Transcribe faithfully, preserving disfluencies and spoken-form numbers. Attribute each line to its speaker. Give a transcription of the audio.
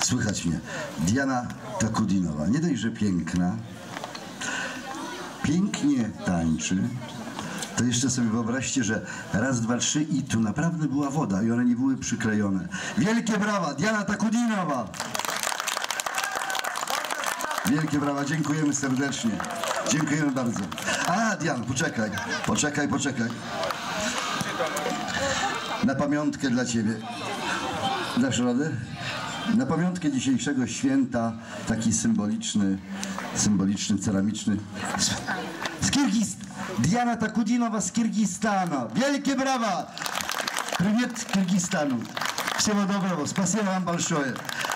Speaker 1: Słychać mnie. Diana Takutdinowa. Nie dość, że piękna, pięknie tańczy, to jeszcze sobie wyobraźcie, że raz, dwa, trzy i tu naprawdę była woda i one nie były przyklejone. Wielkie brawa, Diana Takutdinowa! Wielkie brawa, dziękujemy serdecznie. Dziękujemy bardzo. A, Diana, poczekaj, poczekaj, poczekaj. Na pamiątkę dla ciebie. Dasz radę? Na pamiątkę dzisiejszego święta, taki symboliczny, symboliczny, ceramiczny. Z Kirgist... Diana Takutdinova z Kirgistanu. Wielkie brawa! Привет Киргизстану. Всего доброго. Спасибо вам большое.